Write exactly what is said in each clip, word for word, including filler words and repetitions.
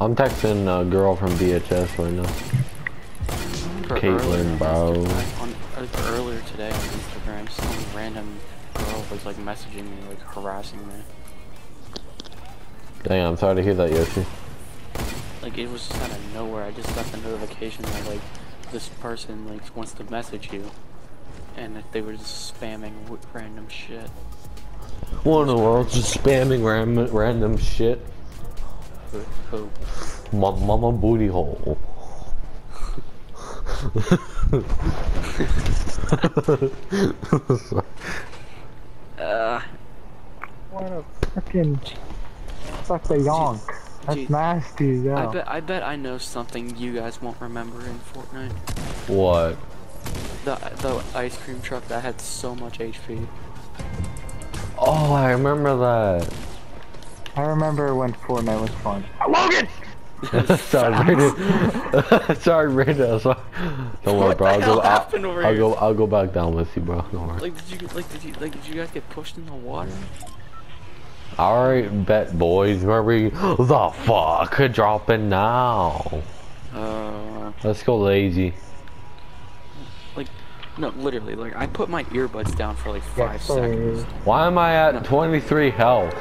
I'm texting a girl from V H S right now. For Caitlin, bro. On, like, earlier today on Instagram, some random girl was like messaging me, like harassing me. Dang, I'm sorry to hear that, Yoshi. Like it was just out of nowhere. I just got the notification that like this person like wants to message you, and that they were just spamming with random shit. One of the world's just spamming random random shit. Who? Ma mama booty hole. uh. What a freaking such a yonk. That's Jeez. nasty, yeah. I bet I bet I know something you guys won't remember in Fortnite. What? The the ice cream truck that had so much H P. Oh, I remember that. I remember when Fortnite was fun. Logan! Sorry, Brandon. Sorry, Brandon. Sorry. Don't worry, What bro. the I'll hell go. happened I'll, over I'll here? go. I'll go back down with you, bro. Don't worry. Like did you like did you like did you guys get pushed in the water? All right, bet boys. Where we? The fuck? Dropping now. Uh. Let's go lazy. Like, no, literally. Like I put my earbuds down for like five Yes, seconds. sir. Why am I at No. twenty-three health?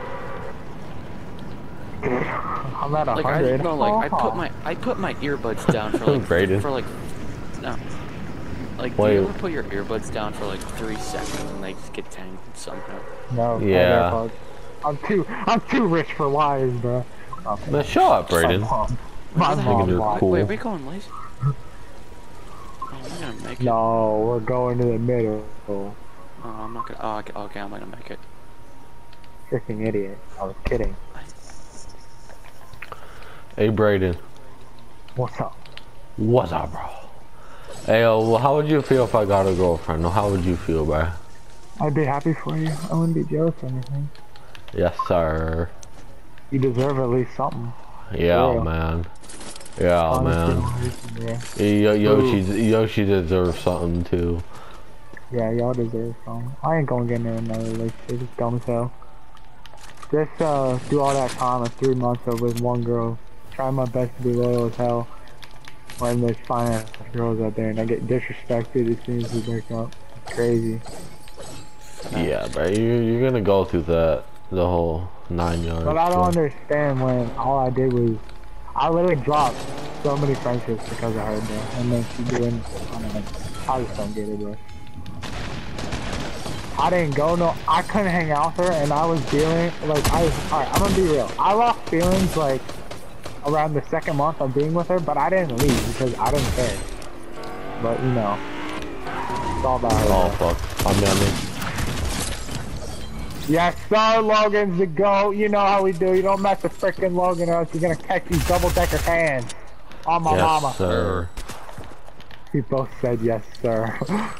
I'm at a Like I hundred. no, like I put my I put my earbuds down for like Brayden. for like no. Like Wait. do you ever put your earbuds down for like three seconds and they just get tangled somehow? No. Yeah. AirPods. I'm too. I'm too rich for wires, bro. Okay. Man, shut up, My Brayden. mom. My Where the Thinking mom you're lied. cool. Wait, are we going lazy? Oh, I'm gonna make it. No, we're going to the middle. Oh, I'm not gonna. Oh, okay, okay, I'm not gonna make it. Freaking idiot. I was kidding. Hey, Brayden. What's up? What's up, bro? Hey, uh, well, how would you feel if I got a girlfriend? Or how would you feel, bro? I'd be happy for you. I wouldn't be jealous or anything. Yes, sir. You deserve at least something. Yeah, Yeah. man. Yeah, Honestly, man. yeah. Yo Yoshi, Yoshi deserves something too. Yeah, y'all deserve some. I ain't gonna get into another relationship. It's dumb as hell. Just uh, do all that time of three months of with one girl. Try my best to be loyal as hell. When there's fine ass girls out there and I get disrespected as soon as we break up. It's crazy. Yeah, bro. You you're gonna go through that the whole nine yards. But I don't bro. understand when all I did was I literally dropped so many friendships because of her, bro. And then she doing, I don't know. I just don't get it, bro. I didn't go no, I couldn't hang out with her, and I was dealing like I. Alright, I'm gonna be real. I lost feelings like around the second month of being with her, but I didn't leave because I didn't care. But you know, it's all about her. Oh bro. fuck! I'm down there. Yes, sir, Logan's the GOAT. You know how we do. You don't mess with frickin' Logan or else you're gonna catch these double-decker hands. On my Yes, mama. sir. We both said yes, sir.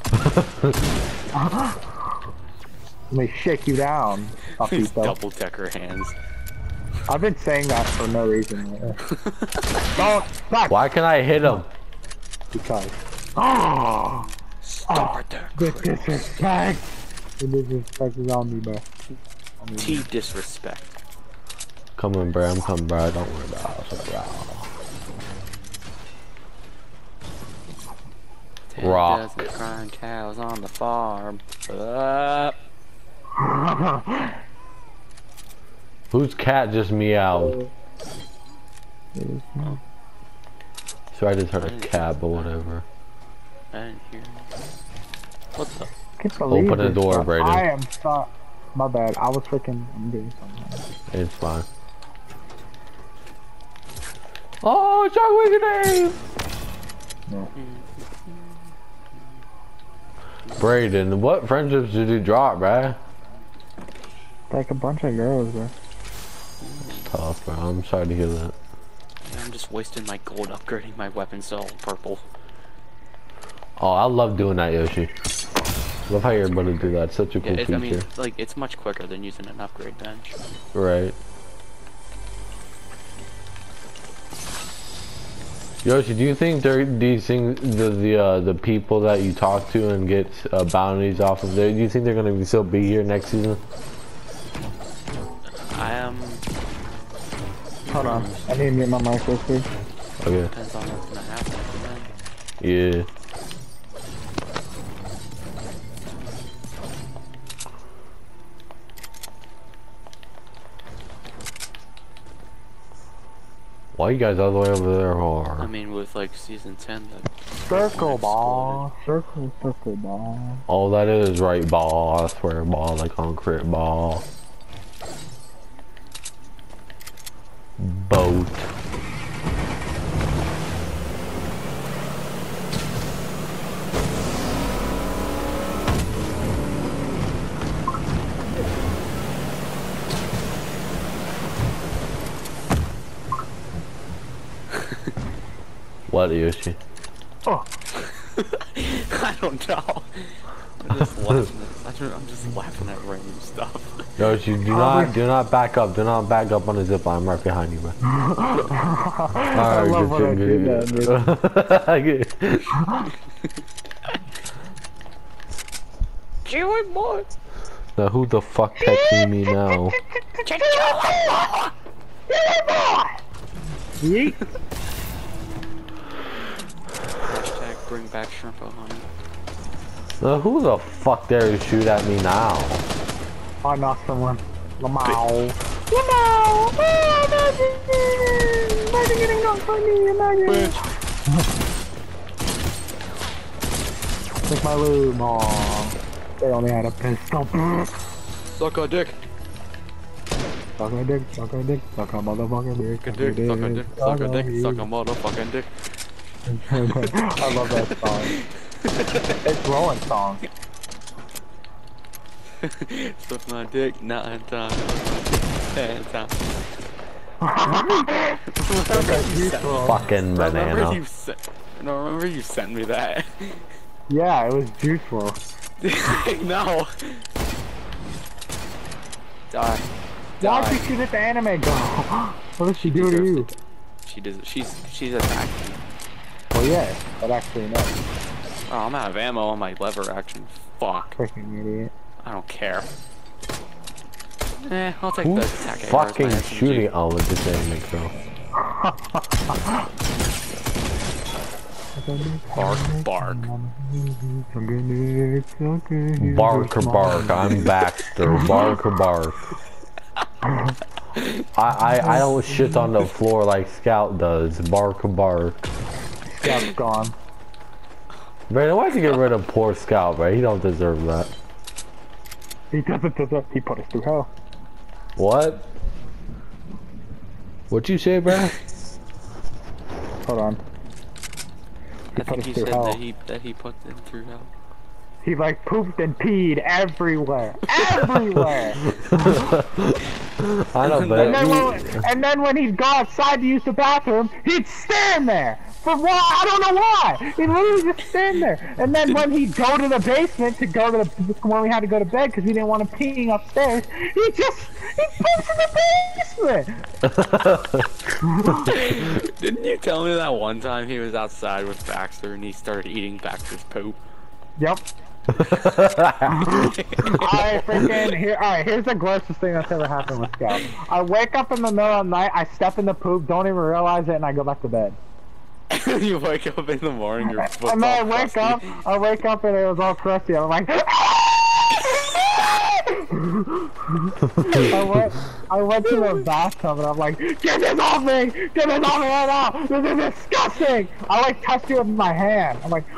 Let me shake you down, These Papito. double decker hands. I've been saying that for no reason. Don't stop. Why can I hit him? Because. Oh, Start there. the disrespect. The disrespect is on me, bro. On me, T disrespect. Come on, bro. I'm coming, bro. Don't worry about it, bro. Ten Rock. dozen crying cows on the farm. Uh, Whose cat just meowed? So I just heard a cat, but whatever. I didn't hear. What the? Can't believe Open the this, door, bro. Brayden. I am so. My bad. I was freaking. I'm doing something. It's fine. Oh, Shark Wicked No. Brayden, what friendships did you drop, bruh? Like a bunch of girls, bro. Tough, bro. I'm sorry to hear that. Yeah, I'm just wasting my gold upgrading my weapons to all purple. Oh, I love doing that, Yoshi. Love how you're able to do that. Such a cool Yeah, it's, feature. I mean, like, it's much quicker than using an upgrade bench. Right. Yoshi, do you think there, these things, the the uh, the people that you talk to and get uh, bounties off of there, do you think they're gonna be, still be here next season? I am. Hold on. I need to get my mic real quick. Okay. Depends on what's gonna happen at the end. Yeah. Why you guys all the way over there for? I mean, with like season ten, the Circle ball. Circle, circle ball. Oh, that is right, ball. I swear, ball, like concrete ball. Boat. What is she? Oh. I don't know. I'm just laughing at, I'm just- I'm just laughing at random stuff. No, you do not, do not back up. Do not back up on the zip line. I'm right behind you, bro. I Alright, love when I good do shit, that, dude. good Chewy boy! Now who the fuck texting me now? Yeet. Hashtag bring back Shrimpo honey. Now who the fuck dare to shoot at me now? I knocked someone. Lamau. Lamau! Oh, imagine getting knocked by me, imagine. Take my loot, mom. They only had a pistol. Suck a dick. Suck a dick, suck a dick, suck a motherfucking dick. Suck a dick, suck a dick, suck a dick, suck a motherfucking dick. I love that song. It's Rowan's song. Suck my dick, nine times. Ten times. Fucking Remember banana. you sent, no, remember you sent me that. Yeah, it was Juice world. No. Die. Why'd you Die. shoot at the anime girl? What did she do to deserves you? it. She does. She's she's attacking. Well, yeah, but actually no. Oh, I'm out of ammo on my lever action. Fuck. Freaking idiot. I don't care. Eh, I'll take Who's the attack A R as fucking my S M G. shooting? Oh, it just didn't make so. Bark, bark. Bark or bark. I'm Baxter. Bark or bark. I, I I don't shit on the floor like Scout does. Bark or bark. Scout's gone. Man, why'd you get rid of poor Scout, bro? He don't deserve that. He doesn't deserve. He put us through hell. What? What you say, bro? Hold on. He I put think us he through said hell. that he that he put them through hell. He like pooped and peed everywhere. Everywhere! I know, and, but then he- when, and then when he'd go outside to use the bathroom, he'd stand there! For why? I don't know why! He'd literally just stand there. And then when he'd go to the basement to go to the, when we had to go to bed because we didn't want to pee upstairs, he just, he poops in the basement! Didn't you tell me that one time he was outside with Baxter and he started eating Baxter's poop? Yep. I freaking here. All right, here's the grossest thing that's ever happened with Scout. I wake up in the middle of the night, I step in the poop, don't even realize it, and I go back to bed. You wake up in the morning, your foot's And then I all wake crusty. up, I wake up and it was all crusty. I'm like, I went, I went to the bathtub and I'm like, get this off me! Get this off me right now! This is disgusting! I like touched it with my hand. I'm like, No,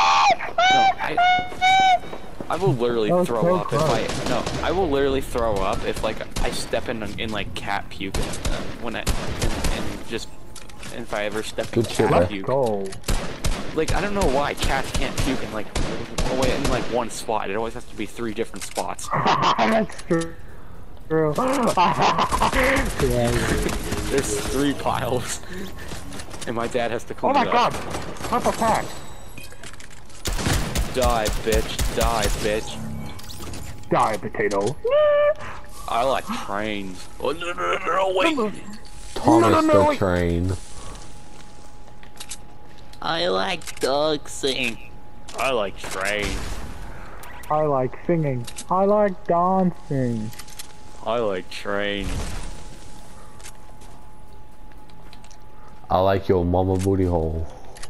I, I will literally That was throw so up if I no. I will literally throw up if like I step in in like cat puke uh, when I and, and just and if I ever step in Good shit, cat bro. let's puke. go. Like I don't know why cats can't puke in like away in like one spot. It always has to be three different spots. That's true. True. Yeah. There's three piles, and my dad has to clean Oh my it god! up. Purple pack. Die, bitch! Die, bitch! Die, potato. I like trains. Oh no no no no wait! Thomas no, no, the wait. Train. I like dog sing. I like trains. I like singing. I like dancing. I like trains. I like your mama booty hole.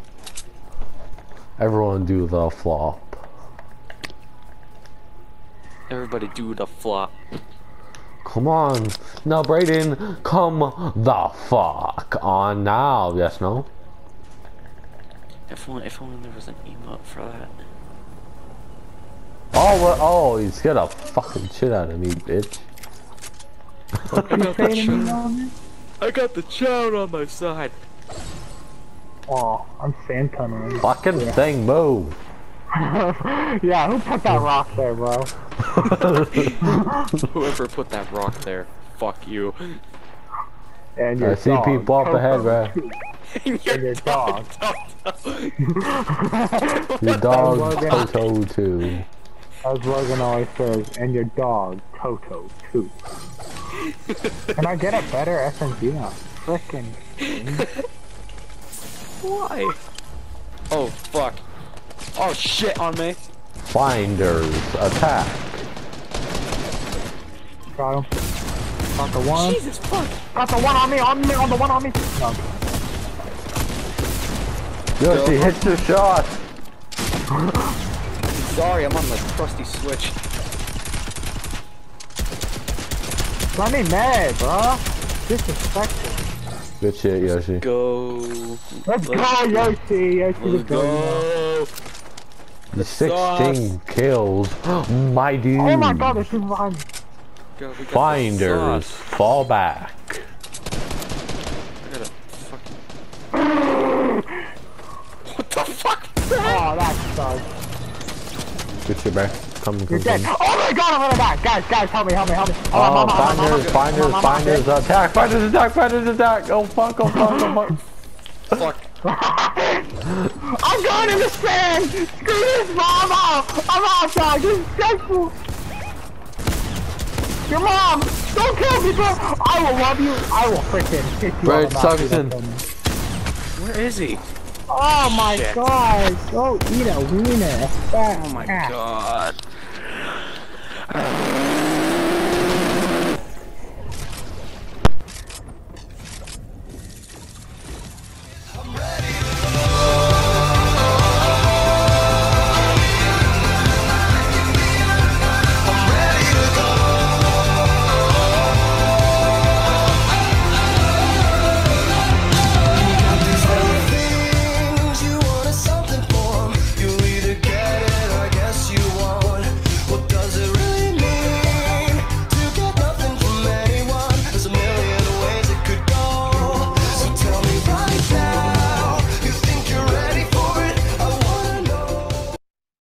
Everyone do the flop. Everybody do the flop. Come on. Now, Brayden, come the fuck on now. Yes, no? If only, if only there was an emote for that. Oh, what? Oh, you scared the fucking shit out of me, bitch. I got the chow. I got the chow on my side. Oh, I'm sand tunneling. Fucking yeah. Thing, move. Yeah, who put that rock there, bro? Whoever put that rock there, fuck you. And your I see dog, people up ahead, bro. And your, and your dog. Your dog, Toto, too. As Logan always says, and your dog, Toto, too. Can I get a better S M G now? Frickin' Why? Oh, fuck. Oh, shit on me. Finders, attack. Got him. Got the one. Jesus fuck. Got the one on me, on me, on the one on me. No. Yoshi, hit your shot. Sorry, I'm on the crusty switch. Let me mad, bro. Disrespectful. Good shit, Yoshi. Go. Let's, Let's go, Yoshi. Yoshi, let's go. The sixteen kills, my dude. Oh my god, there's two behind me. Go, we got Finders, fall back. I gotta fucking... What the fuck? Oh, that sucks. Good shit, bro. Come, You're come, dead. come. Oh my god, I'm gonna die. Guys, guys, help me, help me, help me. Oh, mama, finders, mama, finders, mama, finders, mama, attack, finders, attack, finders, attack. Oh fuck, oh fuck, oh fuck. Fuck. I'm going in the sand! Screw this, mama! I'm outside, this is stressful! Your mom! Don't kill me, bro! I will love you, I will freaking kick you Right, on the mouth. Tuckerson. Where is he? Oh my Shit. god! Go eat a wiener! Oh my god.